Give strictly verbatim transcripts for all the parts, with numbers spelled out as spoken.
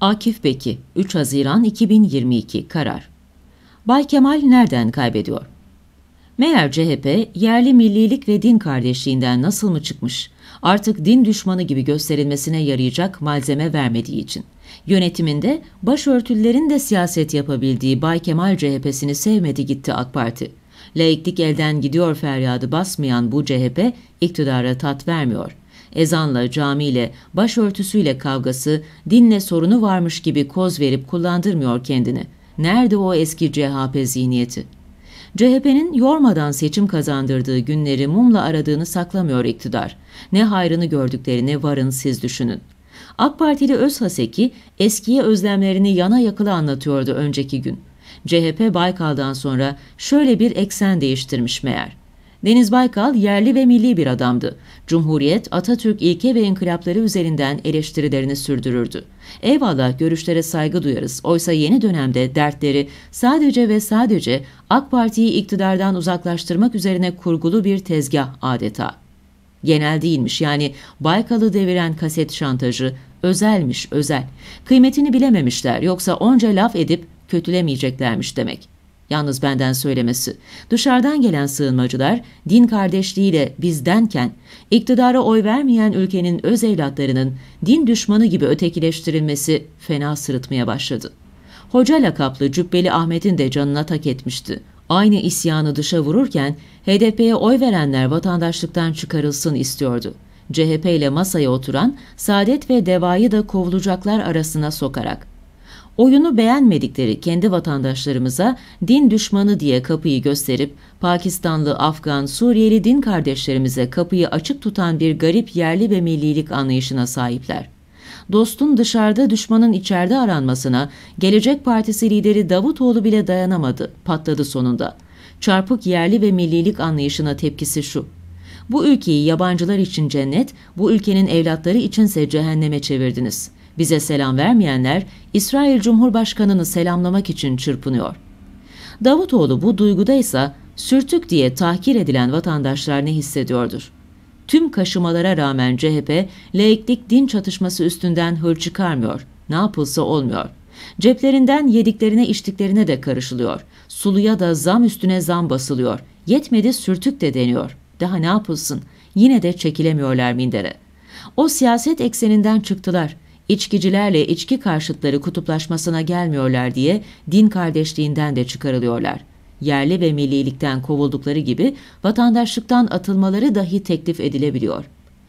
Akif Beki, üç Haziran iki bin yirmi iki karar. Bay Kemal nereden kaybediyor? Meğer C H P, yerli millilik ve din kardeşliğinden nasıl mı çıkmış? Artık din düşmanı gibi gösterilmesine yarayacak malzeme vermediği için. Yönetiminde başörtülerin de siyaset yapabildiği Bay Kemal C H P'sini sevmedi gitti AK Parti. Laiklik elden gidiyor feryadı basmayan bu C H P, iktidara tat vermiyor. Ezanla, camiyle, başörtüsüyle kavgası, dinle sorunu varmış gibi koz verip kullandırmıyor kendini. Nerede o eski C H P zihniyeti? C H P'nin yormadan seçim kazandırdığı günleri mumla aradığını saklamıyor iktidar. Ne hayrını gördüklerini varın siz düşünün. AK Partili Özhaseki eskiye özlemlerini yana yakıla anlatıyordu önceki gün. C H P Baykal'dan sonra şöyle bir eksen değiştirmiş meğer. Deniz Baykal yerli ve milli bir adamdı. Cumhuriyet, Atatürk ilke ve inkılapları üzerinden eleştirilerini sürdürürdü. Eyvallah, görüşlere saygı duyarız. Oysa yeni dönemde dertleri sadece ve sadece AK Parti'yi iktidardan uzaklaştırmak üzerine kurgulu bir tezgah adeta. Genel değilmiş, yani Baykal'ı deviren kaset şantajı özelmiş, özel. Kıymetini bilememişler, yoksa onca laf edip kötülemeyeceklermiş demek. Yalnız benden söylemesi, dışarıdan gelen sığınmacılar din kardeşliğiyle bizdenken, iktidara oy vermeyen ülkenin öz evlatlarının din düşmanı gibi ötekileştirilmesi fena sırıtmaya başladı. Hoca lakaplı Cübbeli Ahmet'in de canına tak etmişti. Aynı isyanı dışa vururken H D P'ye oy verenler vatandaşlıktan çıkarılsın istiyordu. C H P ile masaya oturan Saadet ve Deva'yı da kovulacaklar arasına sokarak. Oyunu beğenmedikleri kendi vatandaşlarımıza din düşmanı diye kapıyı gösterip Pakistanlı, Afgan, Suriyeli din kardeşlerimize kapıyı açık tutan bir garip yerli ve millilik anlayışına sahipler. Dostun dışarıda, düşmanın içeride aranmasına Gelecek Partisi lideri Davutoğlu bile dayanamadı, patladı sonunda. Çarpık yerli ve millilik anlayışına tepkisi şu: bu ülkeyi yabancılar için cennet, bu ülkenin evlatları içinse cehenneme çevirdiniz. Bize selam vermeyenler İsrail Cumhurbaşkanı'nı selamlamak için çırpınıyor. Davutoğlu bu duygudaysa sürtük diye tahkir edilen vatandaşlar ne hissediyordur? Tüm kaşımalara rağmen C H P, laiklik din çatışması üstünden hır çıkarmıyor. Ne yapılsa olmuyor. Ceplerinden yediklerine içtiklerine de karışılıyor. Suluya da zam üstüne zam basılıyor. Yetmedi, sürtük de deniyor. Daha ne yapılsın? Yine de çekilemiyorlar mindere. O siyaset ekseninden çıktılar. İçkicilerle içki karşıtları kutuplaşmasına gelmiyorlar diye din kardeşliğinden de çıkarılıyorlar. Yerli ve millilikten kovuldukları gibi vatandaşlıktan atılmaları dahi teklif edilebiliyor.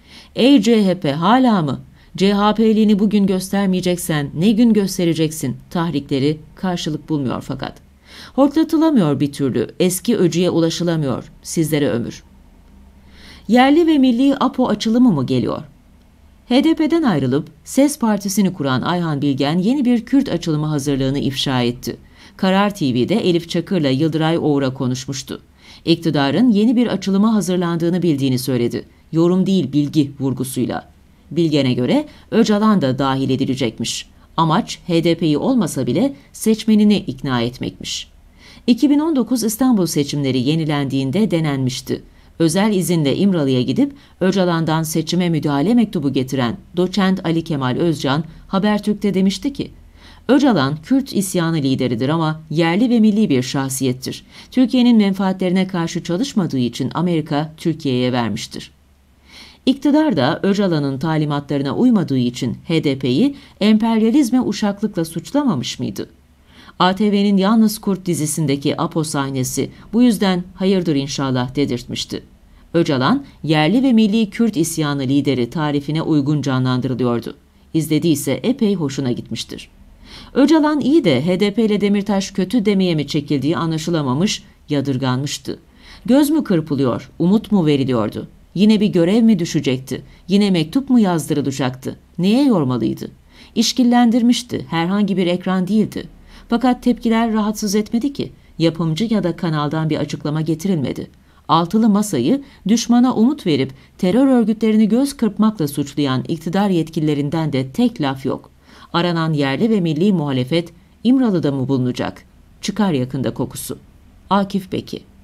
Ey C H P, hala mı? C H P'liğini bugün göstermeyeceksen ne gün göstereceksin? Tahrikleri karşılık bulmuyor fakat. Hortlatılamıyor bir türlü, eski öcüye ulaşılamıyor. Sizlere ömür. Yerli ve milli APO açılımı mı geliyor? H D P'den ayrılıp SES Partisi'ni kuran Ayhan Bilgen yeni bir Kürt açılımı hazırlığını ifşa etti. Karar T V'de Elif Çakır'la Yıldıray Oğur'a konuşmuştu. İktidarın yeni bir açılıma hazırlandığını bildiğini söyledi. Yorum değil, bilgi vurgusuyla. Bilgen'e göre Öcalan da dahil edilecekmiş. Amaç H D P'yi olmasa bile seçmenini ikna etmekmiş. iki bin on dokuz İstanbul seçimleri yenilendiğinde denenmişti. Özel izinle İmralı'ya gidip Öcalan'dan seçime müdahale mektubu getiren doçent Ali Kemal Özcan Habertürk'te demişti ki, Öcalan Kürt isyanı lideridir ama yerli ve milli bir şahsiyettir. Türkiye'nin menfaatlerine karşı çalışmadığı için Amerika Türkiye'ye vermiştir. İktidar da Öcalan'ın talimatlarına uymadığı için H D P'yi emperyalizme uşaklıkla suçlamamış mıydı? A T V'nin Yalnız Kurt dizisindeki APO sahnesi bu yüzden hayırdır inşallah dedirtmişti. Öcalan, yerli ve milli Kürt isyanı lideri tarifine uygun canlandırılıyordu. İzlediyse epey hoşuna gitmiştir. Öcalan iyi de H D P ile Demirtaş kötü demeye mi çekildiği anlaşılamamış, yadırganmıştı. Göz mü kırpılıyor, umut mu veriliyordu? Yine bir görev mi düşecekti? Yine mektup mu yazdırılacaktı? Neye yormalıydı? İşkillendirmişti, herhangi bir ekran değildi. Fakat tepkiler rahatsız etmedi ki. Yapımcı ya da kanaldan bir açıklama getirilmedi. Altılı masayı düşmana umut verip terör örgütlerini göz kırpmakla suçlayan iktidar yetkililerinden de tek laf yok. Aranan yerli ve milli muhalefet İmralı'da mı bulunacak? Çıkar yakında kokusu. Akif Beki.